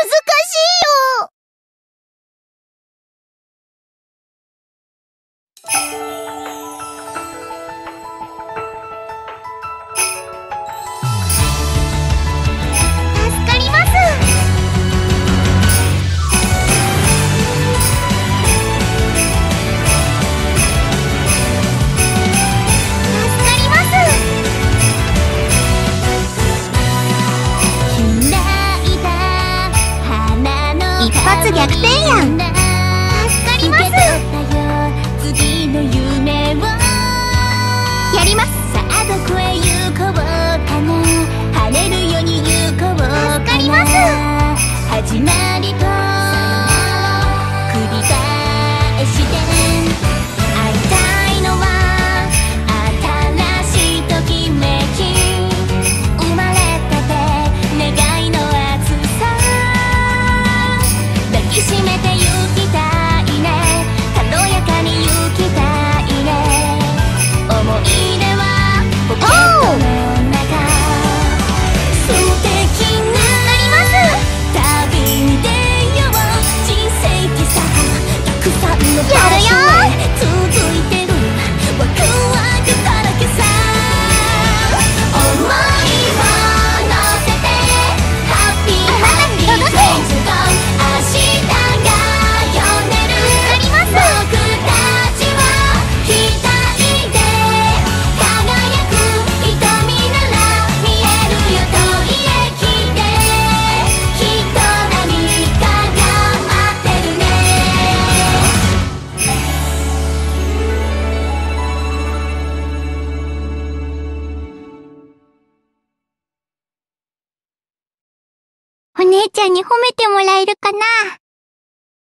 しいよ。助かります。一発逆転やん。助かります。次の夢をやります。さあどこへ行こうかな。晴れるように行こうかな。助かります。始まりと繰り返して会いたいのは新しいときめき。生まれたて願いの熱さ抱きしめて行きたいね。軽やかに行きたいね。思い出はポケットの中。素敵な旅に出よう。人生ってさたくさんの場所へ続いてる。ワクワクだらけさ。思いを乗せてハッピーハッピーレイズゴー。明日が呼んでる。僕たちは一人で輝く瞳なら見えるよ。遠い駅できっと何かが待ってるね。お姉ちゃんに褒めてもらえるかな。